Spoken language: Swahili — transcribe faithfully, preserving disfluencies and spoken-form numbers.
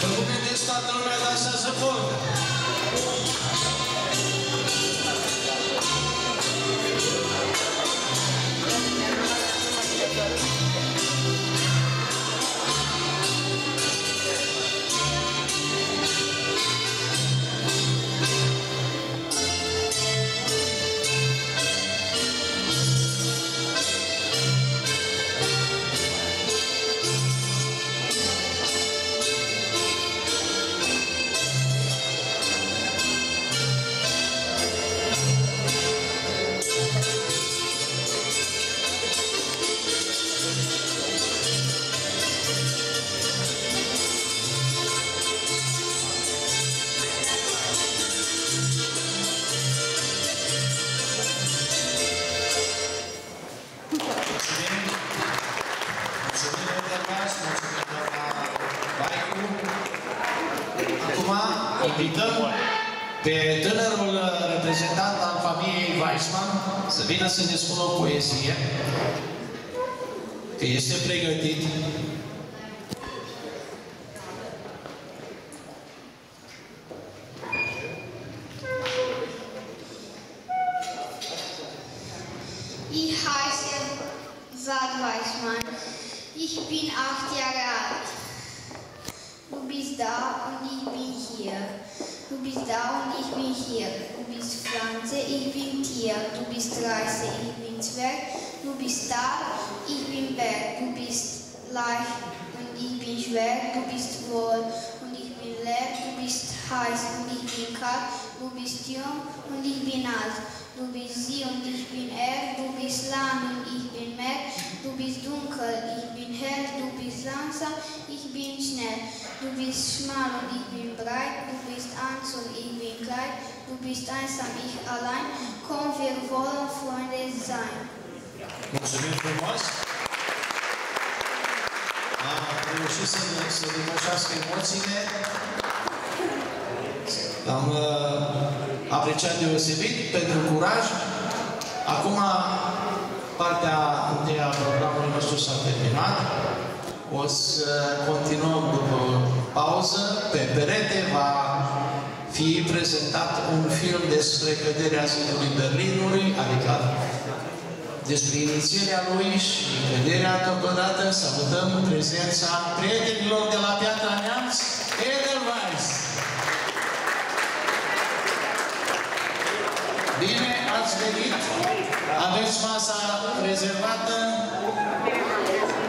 Vă vedeți toată lumea dansează polca. Invităm pe tânărul reprezentant al familiei Weissman să vină să ne spună o poezie, că este pregătit. Ich heiße Sad Weissman. Ich bin acht Jahre alt. Du bist da und ich bin hier. Du bist da und ich bin hier. Du bist Pflanze, ich bin Tier. Du bist Reise, ich bin Zwerg. Du bist Tal, ich bin Berg. Du bist leicht und ich bin schwer. Du bist wohl und ich bin leer. Du bist heiß und ich bin kalt. Du bist jung und ich bin alt. Du bist sie und ich bin er. Du bist lang und ich bin Meer. Du bist dunkel, ich bin hell. Du bist langsam, ich bin schnell. Du bist schmal und ich bin breit. Du bist eins und ich bin klein. Du bist einsam, ich allein. Komm, wir wollen Freunde sein. Mulțumim frumos! Am reușit să, să depășească emoțiile. L-am uh, apreciat deosebit pentru curaj. Acum, partea întâi a programului nostru s-a terminat. O să continuăm după pauză. Pe perete va fi prezentat un film despre căderea zidului Berlinului, adică despre inițierea lui și căderea totodată. Salutăm prezența prietenilor de la Piatra Neamț, Edelweiss. Bine ați venit! Aveți masa rezervată.